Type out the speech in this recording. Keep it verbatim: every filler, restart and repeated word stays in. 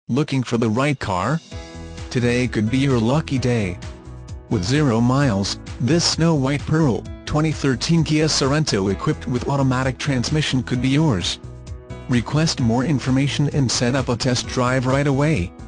Looking for the right car? Today could be your lucky day. With zero miles, this Snow White Pearl, twenty thirteen Kia Sorento equipped with automatic transmission could be yours. Request more information and set up a test drive right away.